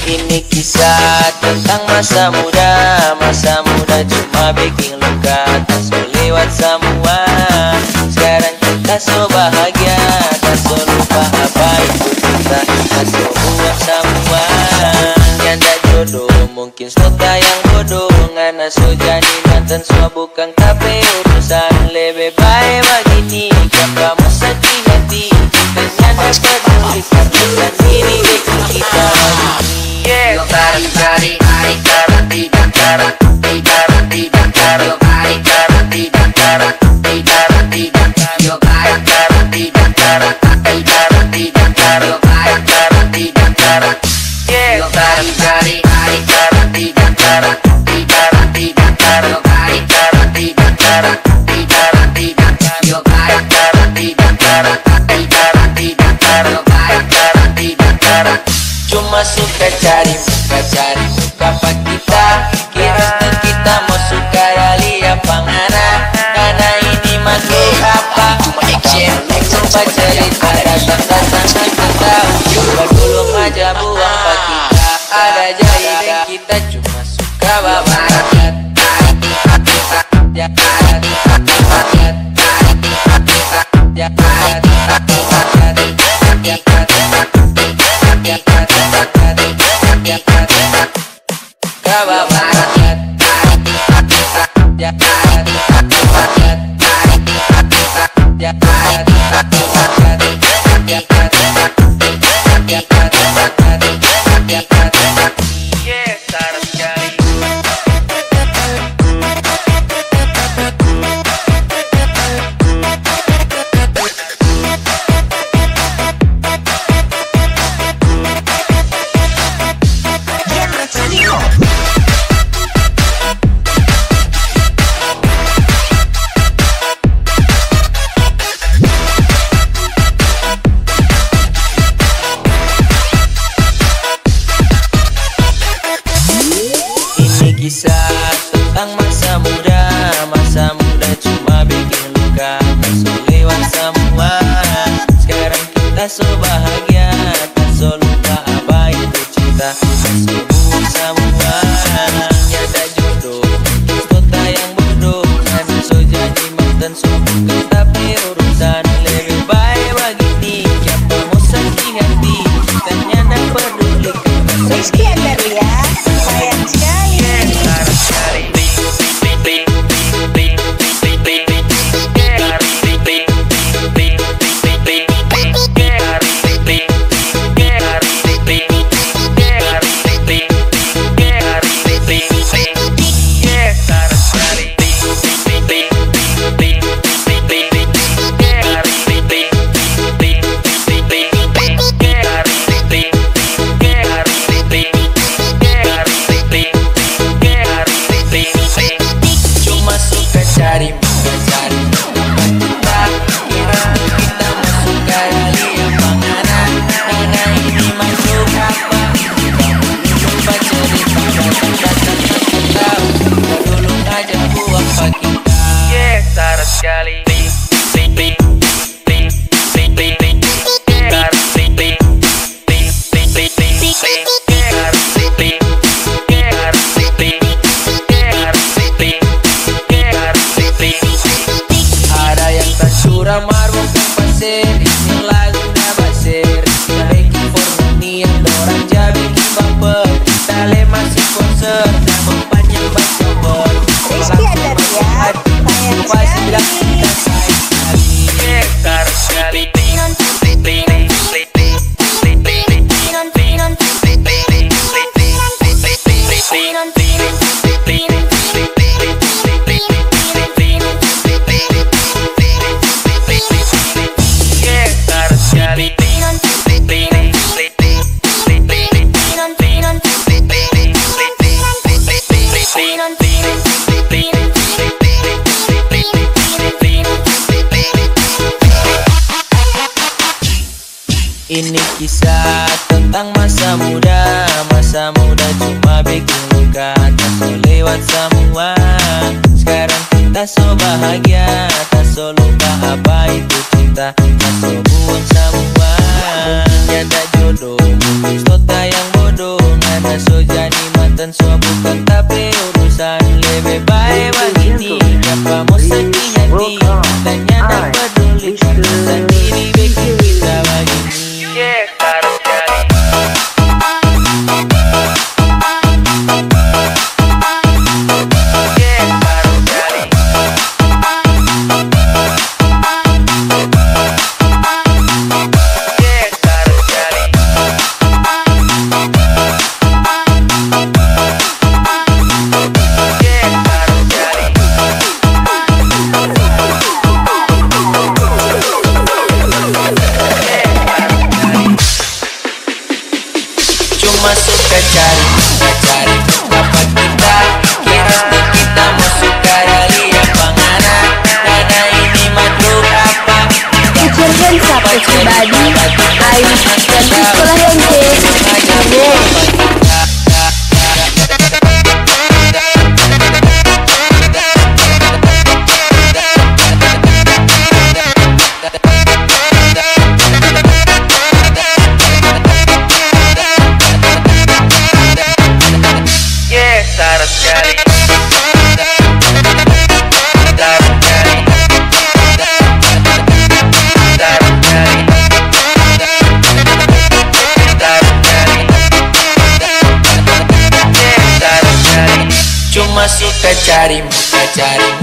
Ini kisah tentang masa muda cuma bikin luka. Tak so lewat semua. Sekarang kita so bahagia. Tak so lupa apa itu cinta. Tak so buang semua. Nyanda jodoh mungkin sota yang bodoh. Ngana so jadi mantan so bukan tapi urusan. Lebih baik begini kan kamu sedih hati. Kita nyanda peduli karena diri kita lagi. Yo cari cari ai cara tidak cara tidak tidak cara yo ai cara tidak cara tidak tidak yo ai cara tidak cara tidak tidak cara yo ai cara tidak cara yo cari cari ai cara tidak cara tidak tidak cara yo ai cara tidak cara tidak tidak yo ai cara tidak cara tidak tidak cara yo ai cara tidak cara. Cuma suka cari muka pak kita. Kira kita mau suka rali apa ngana. Karena ini mati apa. Coba cerita datang kita tahu. Coba dulu aja buang pak kita. Ada jadi kita cuma suka babat. Kisah tentang masa muda cuma bikin luka. Tak so lewat semua. Sekarang kita so bahagia. Tak so lupa apa itu cinta. Tak so buang semua. Nyada jodoh kota yang bodoh. Kan so jadi mantan so bukan tapi urusan. Lebih baik begini siapa mau sakit hati. Kita nyada peduli. Rizky Andaria, sayang sekali. Ini kisah tentang masa muda cuma bikin luka. Tak so lewat semua. Sekarang kita so bahagia. Tak so lupa apa itu cinta. Tak so buang semua. Nyanda jodoh mungkin sota yang bodoh. Ngana cuma suka cari apa kita. Kira kita mau suka dari apa ngana. Ngana ini makhluk apa? Ucapkan sapa pribadi Ayu dan di sekolah yang Sarap sekali. Cuma suka cari muka, cari